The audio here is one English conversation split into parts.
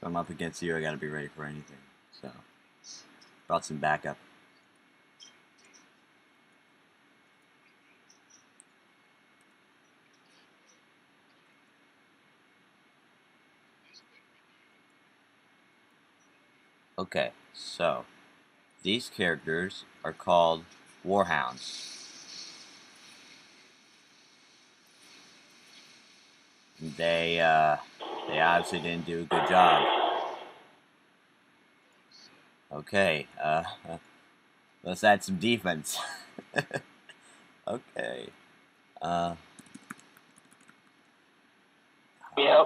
If I'm up against you, I gotta be ready for anything. So, brought some backup. Okay, so these characters are called warhounds. They obviously didn't do a good job. Okay, let's add some defense. Okay. Yep.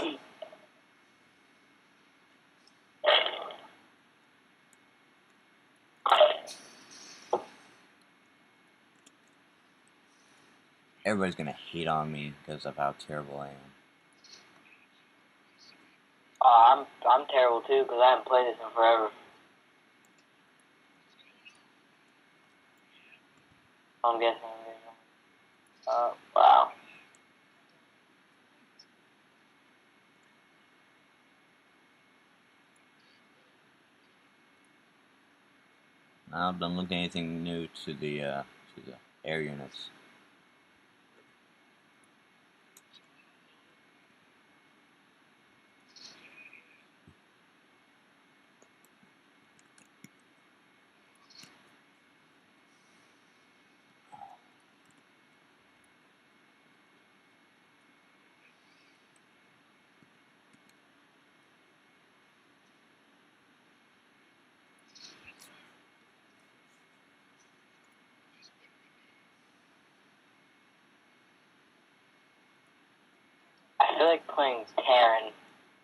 Everybody's gonna hate on me because of how terrible I am. I'm terrible too because I haven't played this in forever. I'm guessing. Wow. I don't look at anything new to the air units. I feel like playing Terran.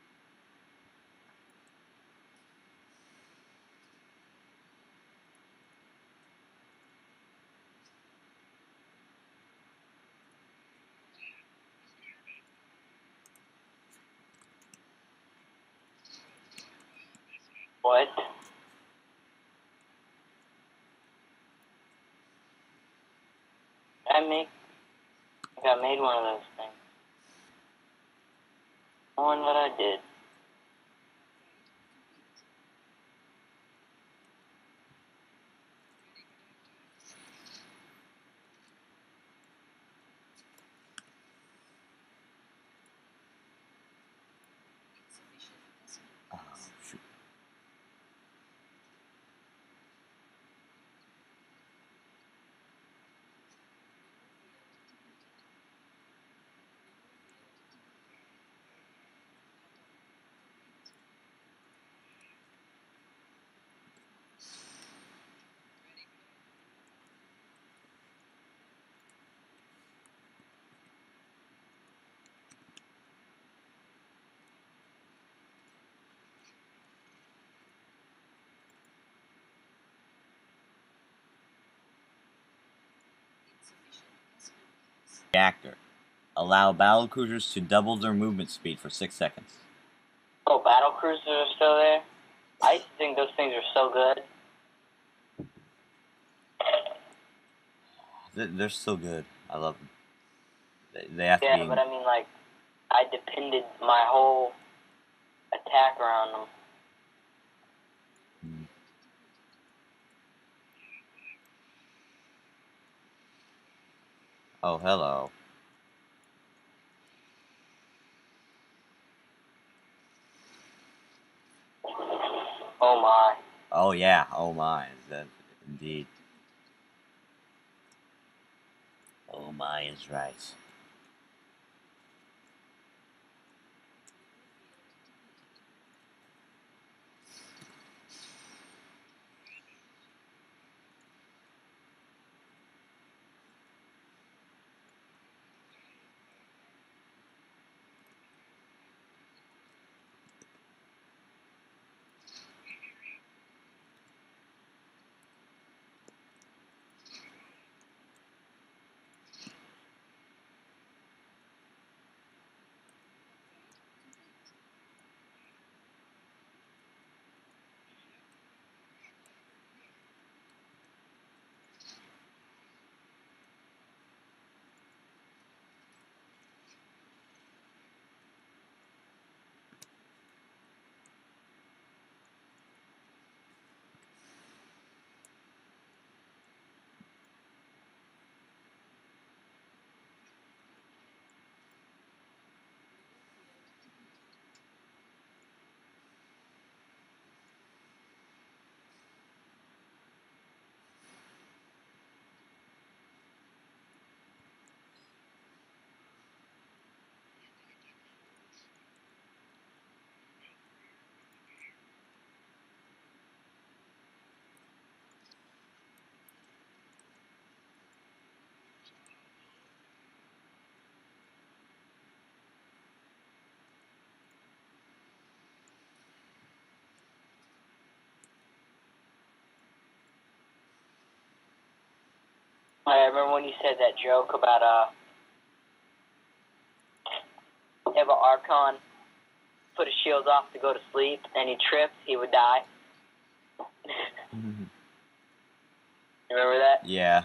What? I think I made one of those things. One that I did. Oh, shoot. Reactor. Allow battle cruisers to double their movement speed for 6 seconds. Oh, battle cruisers are still there? I used to think those things are so good. They're still good. I love them. They have to be. Yeah, but I mean, like, I depended my whole attack around them. Oh, hello. Oh my. Oh yeah. Oh my. That indeed. Oh my is right. I remember when you said that joke about if an Archon put his shields off to go to sleep and he tripped, he would die. You remember that? Yeah.